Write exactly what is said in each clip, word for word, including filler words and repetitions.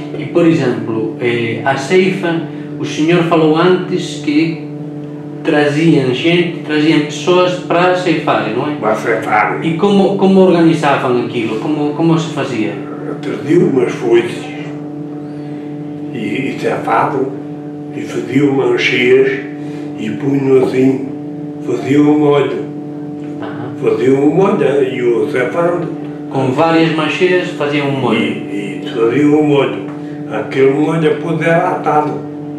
E, por exemplo, eh, a ceifa, o senhor falou antes que traziam gente, traziam pessoas para ceifarem, não é? Para ceifar. E como, como organizavam aquilo? Como, como se fazia? Traziam umas foices e, e ceifavam e faziam mancheias e punham assim, faziam um molho. Aham. Faziam um molho e o ceifando. Com várias mancheias faziam um molho. E, e faziam um molho. Aquele molho depois era atado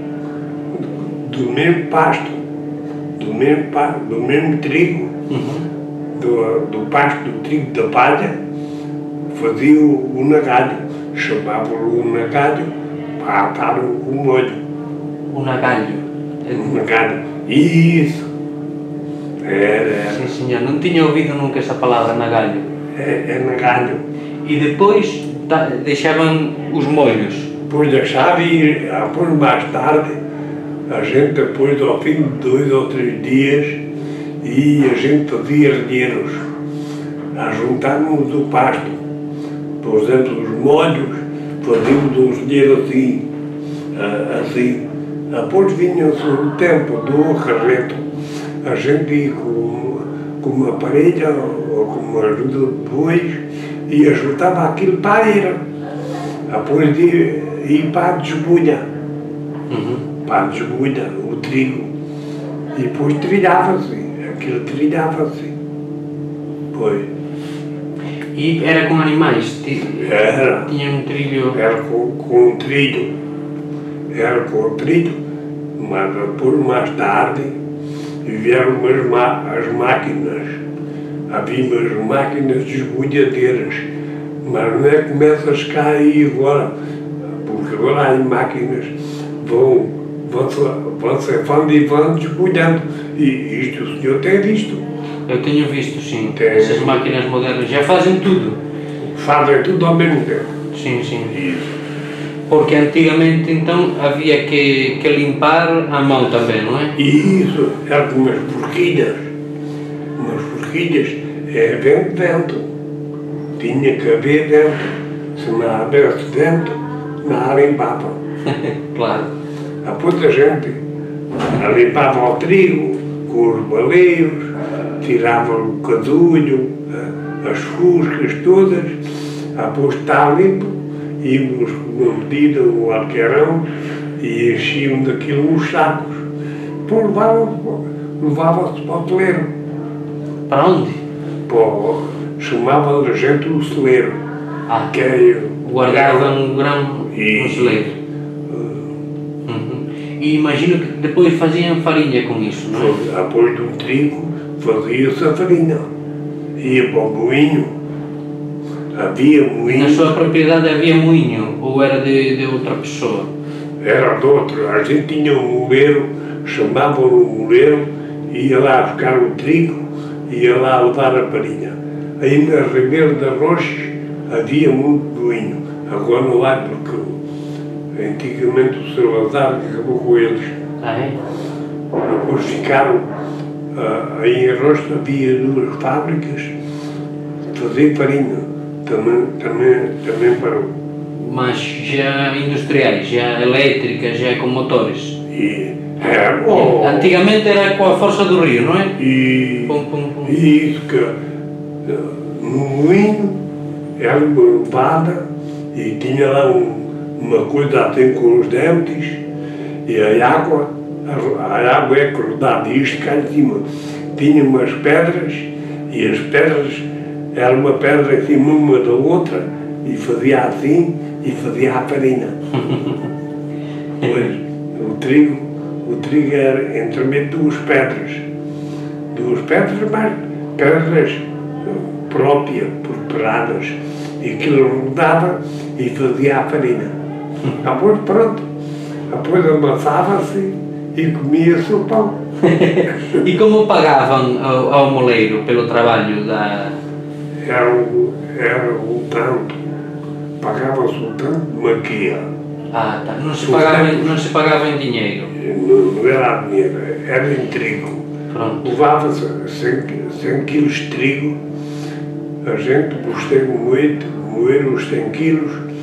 do mesmo pasto, do mesmo, do mesmo trigo, Uhum. do, do pasto do trigo da palha, fazia o, o nagalho, chamavam-o o nagalho para atar o, o molho. O nagalho. O nagalho. Isso. Era, era. Sim, senhor. Não tinha ouvido nunca essa palavra, nagalho. É, é nagalho. E depois tá, deixavam os molhos. Depois deixava e depois mais tarde, a gente depois ao fim de dois ou três dias, e a gente fazia renheiros. Juntávamos o pasto. Por exemplo, os molhos, fazíamos um renheiro assim, assim. Depois vinha-se o tempo do carreto, a gente ia com, com uma parelha ou com uma ajuda de bois e ajudava aquilo para a eira. Depois ia, ia para a desbulha, Uhum. para a desbulha, o trigo. E depois trilhava-se, aquilo trilhava-se. Pois. E era com animais? Era. Tinha um trilho? Era com, com um trilho. Era com o trilho, mas depois, mais tarde, vieram as, as máquinas. Havia umas máquinas desbulhadeiras, mas não é que começa a chegar aí agora, porque agora as máquinas vão, vão, vão ceifando e vão desbulhando. E isto o senhor tem visto? Eu tenho visto, sim. Tem. Essas máquinas modernas já fazem tudo. Fazem tudo ao mesmo tempo. Sim, sim. Isso. Porque antigamente, então, havia que, que limpar a mão também, não é? E isso era com umas forquilhas. Umas forquilhas, é vento, vento. Tinha que haver vento. Se não houvesse vento, não limpava. Claro. Depois a gente limpava o trigo com os baleios, tirava o cadulho, as fuscas todas, depois está limpo, íamos com uma medida, o arqueirão, e enchiam daquilo uns sacos. Depois levava-se levava para o celeiro. Para onde? Para, chamava a gente o celeiro. Ah, que é, guardavam o grão e, no celeiro. Uhum. E imagino que depois faziam farinha com isso, não é? Depois do trigo fazia-se a farinha. Ia para o moinho. Havia moinho. Na sua propriedade havia moinho ou era de, de outra pessoa? Era de outro. A gente tinha um moleiro, chamavam-no moleiro, ia lá buscar o trigo, ia lá levar a farinha. Aí na Ribeira de Roches havia muito moinho. Agora não há porque antigamente o seu Lazar acabou com eles. Ah, é? Depois ficaram, uh, aí em Roches havia duas fábricas de fazer farinha. Também, também, também parou. Mas já industriais, já elétricas, já com motores? E, é, oh, antigamente era com a força do rio, não é? E, pum, pum, pum. e isso que no moinho era uma levada e tinha lá um, uma coisa assim com os dentes e a água, a, a água é cruzada e isto cá em cima tinha umas pedras e as pedras era uma pedra em cima uma da outra e fazia assim e fazia a farinha. Pois, o trigo, o trigo era entre meio de duas pedras. Duas pedras, mas pedras próprias, preparadas. E aquilo rodava e fazia a farinha. Depois pronto, depois amassava-se e comia-se o pão. E como pagavam ao, ao moleiro pelo trabalho da... Era o, era o tanto, pagava-se o tanto de maquia. Ah, tá. Não se pagava, não se pagava em dinheiro? Não, não era dinheiro, era em trigo. Pronto. Levava-se cem quilos de trigo, a gente, os tem moer, moer os cem quilos,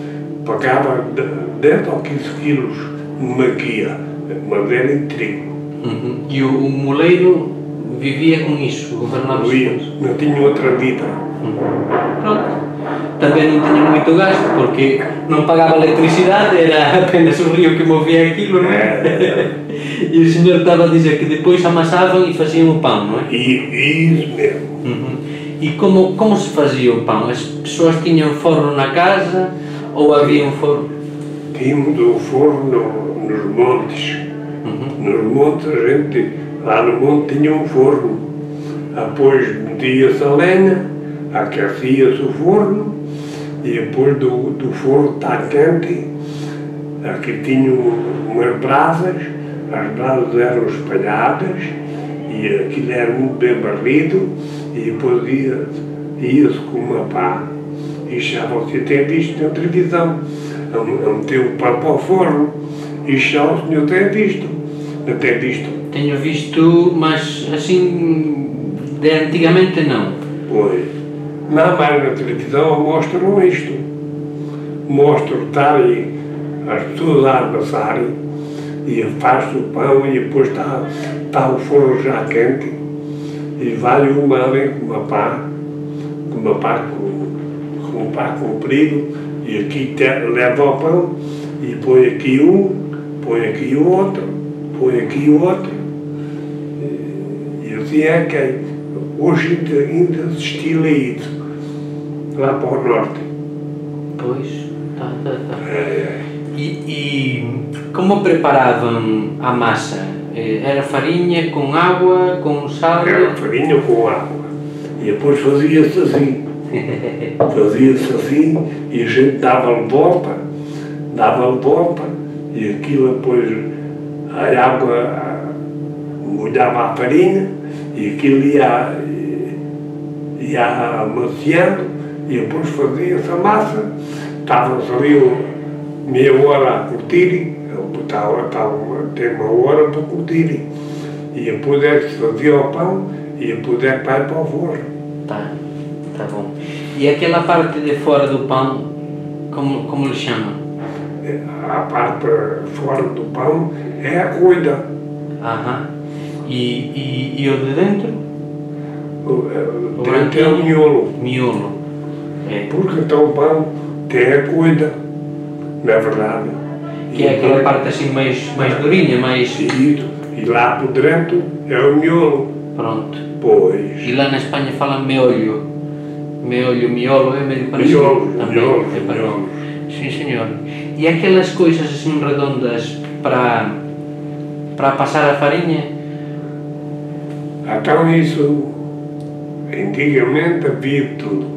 pagava dez ou quinze quilos numa guia, mas era em trigo. Uhum. E o, o moleiro vivia com isso, governava isso? Não tinha outra vida. Uhum. Pronto. Também não tinha muito gasto, porque não pagava eletricidade, era apenas o rio que movia aquilo, não é? é. E o senhor estava a dizer que depois amassavam e faziam o pão, não é? E, isso mesmo. Uhum. E como, como se fazia o pão? As pessoas tinham forno na casa ou havia um forno? Tínhamos o forno no, nos montes. Uhum. Nos montes, a gente, lá no monte tinha um forno. Depois metia-se a lenha, aquecia-se o forno, e depois do, do forno estar quente, aqui tinha umas brasas, as brasas eram espalhadas, e aquilo era muito bem barrido, e depois ia-se ia com uma pá, e já você tem visto na televisão, a, a meter o pão para o forno, e já o senhor tem visto, não tem visto? Tenho visto, mas assim, de antigamente não. Pois, não, mas na televisão mostram isto, mostram estarem as pessoas a amassarem, e faz-se o pão, e depois está, está o forno já quente, e vai uma ali com uma pá, com uma pá com, com um pá comprido, e aqui te, leva o pão, e põe aqui um, põe aqui o outro, põe aqui o outro, e, e assim é que hoje ainda, ainda se estila isso, lá para o norte. Pois, tá, tá, tá. É, é. E, e como preparavam a massa? Era farinha com água, com sal? Era farinha com água. E depois fazia-se assim. Fazia-se assim e a gente dava-lhe volta, dava-lhe volta e aquilo depois a água molhava a farinha e aquilo ia, ia amaciando e depois fazia-se a massa. Estava-se ali meia hora a curtir, estava, estava, tem uma hora para curtir. E depois é que se fazia o pão e depois é que vai para o forno. Tá, tá bom. E aquela parte de fora do pão, como, como lhe chamam? A parte fora do pão é a coida. Aham. E, e, e o de dentro? O, o dentro é o miolo. Miolo. É. Porque então o pão tem a coida, não é verdade? Que é aquela parte assim mais, mais durinha, mais... E, e lá por dentro é o miolo. Pronto. Pois. E lá na Espanha falam meolho. Meolho, miolo, é meio parecido. Miolo, também. miolo, É para... miolo. Sim, senhor. E aquelas coisas assim redondas para, para passar a farinha? Então isso, antigamente havia tudo.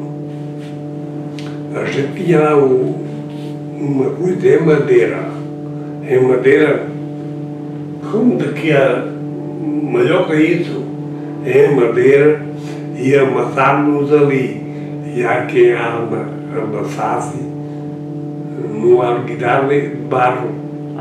A gente tinha lá o, uma coisa em madeira. Em madeira, como daqui a melhor que isso, em madeira, e amassávamos ali. E há quem amassasse no alguidar de barro.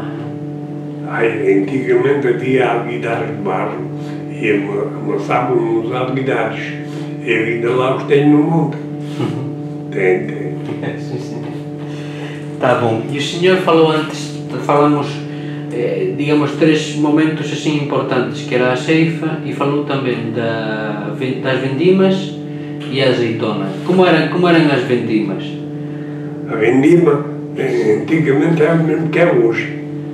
Aí, antigamente havia alguidares de barro e amassávamos nos alguidares. Eu ainda lá os tenho no monte. Tem, tem. Sim, sim. Tá bom. E o senhor falou antes, falamos, eh, digamos, três momentos assim importantes, que era a ceifa e falou também da, das vendimas e a azeitona. Como eram, como eram as vendimas? A vendima, antigamente era o mesmo que é hoje.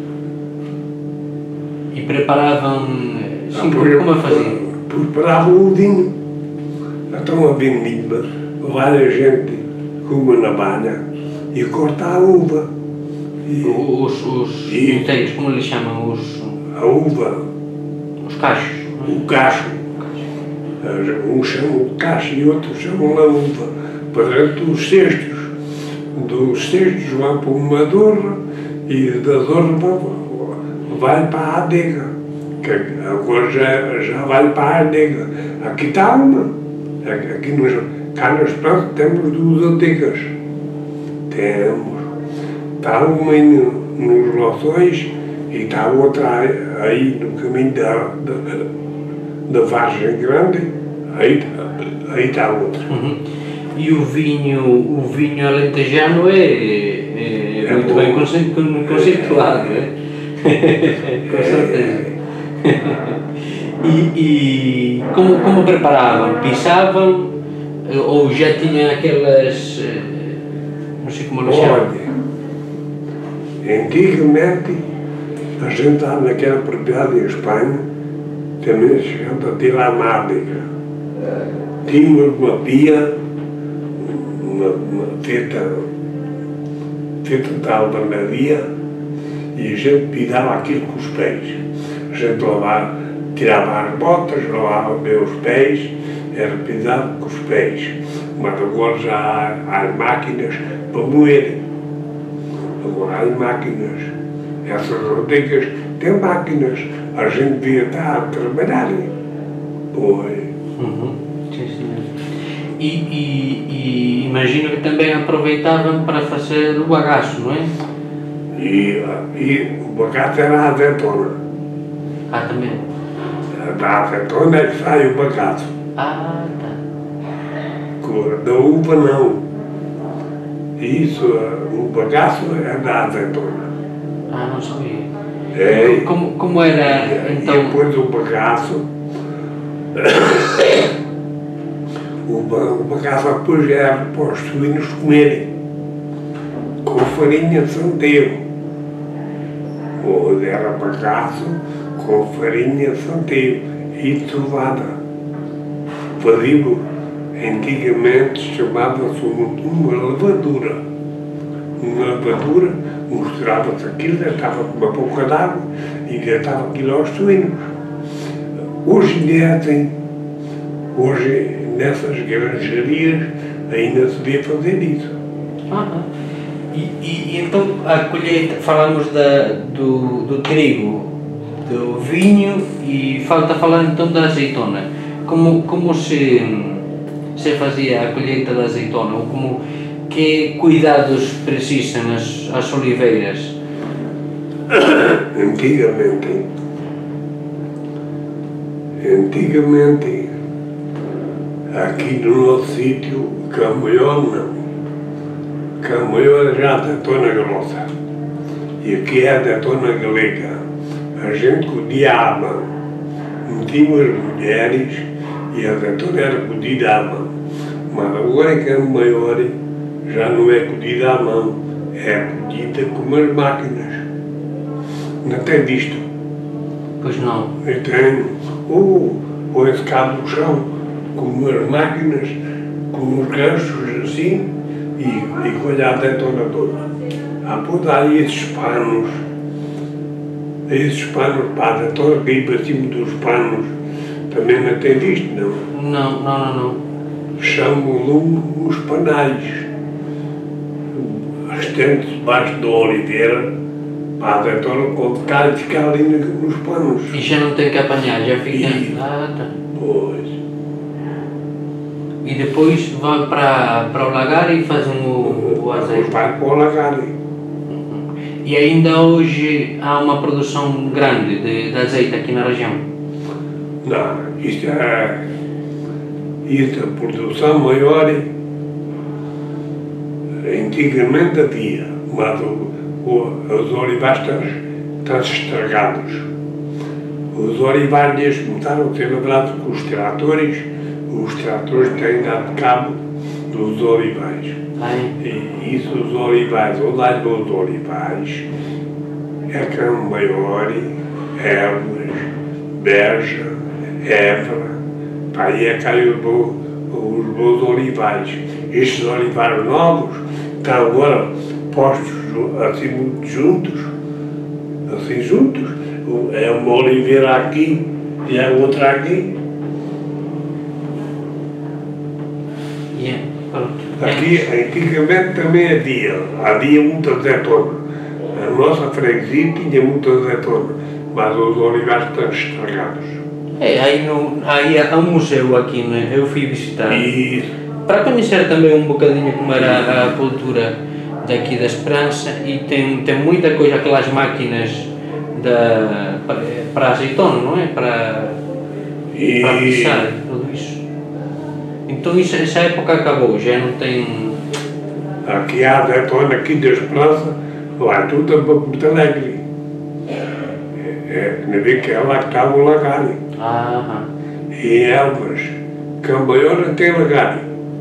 E preparavam, sim, Ah, como a faziam? Preparavam o vinho. Então a vendima, várias gente com uma navalha e corta a uva. E Os, os e- inteiros, como lhe chamam? Os, a uva, os cachos. o cacho. Uns chamam de cacho e outros chamam a uva. Para dos cestos. Dos cestos vão para uma dorra e da dorra vai para a adega. Que agora já, já vai para a adega. Aqui está uma. Aqui nos, cá nas plantas temos duas adegas. Temos. Está uma aí no, nos Loções e está outra aí no caminho da, da, da Vargem Grande. Aí, aí está outra. Uhum. E o vinho, o vinho alentejano é, é, é é muito bem conceituado, é? Com certeza. E, e como, como preparavam? Pisavam ou já tinham aquelas, não sei como eles chamam? Olha, antigamente a gente estava naquela propriedade em Espanha, também chegando a tirar a mábrica. Tínhamos uma pia, uma, uma fita, fita de alvenaria, e a gente pisava aquilo com os pés. A gente lavava, tirava as botas, lavava bem os pés, era pisado com os pés. Mas agora já há, há máquinas para moer. Agora há máquinas. Essas rodegas têm máquinas. A gente devia estar a trabalhar. Pois. Uhum. Sim, senhor. E, e, e imagino que também aproveitavam para fazer o bagaço, não é? E, e o bagaço era a azeitona. Ah, também? Da azeitona é que sai o bagaço. Ah, tá. Da uva não. Isso, o bagaço é da azeitona. Ah, não sabia. É, Como, como era, e, então? E depois o bagaço, o, o bagaço depois era para os suínos comerem, com farinha de centeio. Ou era bagaço com farinha de centeio e cevada. Fazíamos, antigamente chamava-se uma levadura. Uma levadura, misturava-se aquilo, deitava com uma pouca d'água e deitava aquilo aos suínos. Hoje em dia tem, hoje nessas granjarias ainda se vê fazer isso. Ah, e, e, e então a colheita, falamos da, do, do trigo, do vinho e falta falar então da azeitona. Como, como se, se fazia a colheita da azeitona? Ou como, que cuidados precisam as, as oliveiras? Antigamente, antigamente, aqui no nosso sítio, Camaior não. Camaior já é a azeitona grossa. E aqui é a azeitona galega. A gente colhia à mão. Metíamos as mulheres e a azeitona era colhida à mão. Mas agora em Camaior já não é colhida à mão, é colhida com as máquinas. Não tem visto? Pois não. Eu tenho. Ou põe-se cá no chão, com umas máquinas, com os ganchos assim, e, e colhe a azeitona toda. Há por aí esses panos, esses panos para a azeitona, que ir para cima dos panos, também não tem visto, não? Não, não, não, não. Chamam-lhe os panais. Estende-se debaixo da oliveira, para a azeitona, quando cai, fica ali nos panos. E já não tem que apanhar, já fica... E, ah, tá. Pois. E depois vai para, para o lagar e fazem o, o azeite? Vai para o lagar. E ainda hoje há uma produção grande de, de azeite aqui na região? Não, isto é... Isto é a produção maior. Antigamente havia, mas o, o, os olivais estão, estão estragados. Os olivais começaram a ser labrados com os tratores, os tratores têm dado cabo dos olivais. Ai. E isso, os olivais, o lado dos olivais, é Cão Maior, Ervas, Beja, Évora, para aí é que aí os, os bons olivais. Estes olivais novos estão agora postos assim muito juntos, assim juntos. É uma oliveira aqui e a outra aqui. Yeah. Aqui, antigamente também havia, havia muita azeitona. A nossa freguesia tinha muita azeitona, mas os olivais estão estragados. É, aí, no, aí há um museu aqui, né? Eu fui visitar. E para conhecer também um bocadinho como era a cultura daqui da Esperança, e tem, tem muita coisa, aquelas máquinas da, para, para azeitona, não é? Para, e para pisar, tudo isso. Então isso, essa época acabou, já não tem... aqui há azeitona aqui da Esperança, Lá tudo para Porto Alegre. É, naquela que estava o lagário. Ah, E em Elvas, Cambaiola tem lagário.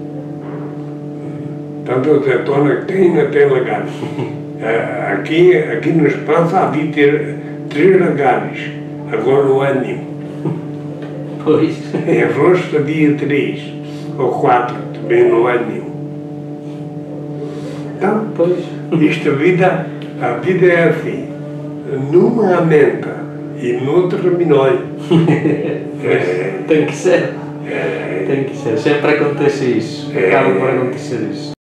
Tanto a zetona que tem, ainda tem lagário. Aqui, aqui no espaço havia ter três lagários, agora não há nenhum. pois. Em Arroz havia três, ou quatro, também não há nenhum. Então, Pois. isto, a vida, a vida é assim, numa aumenta e noutra diminui. É, Tem que ser. é, Tem que ser. Sempre acontece isso. É. Acaba por acontecer isso.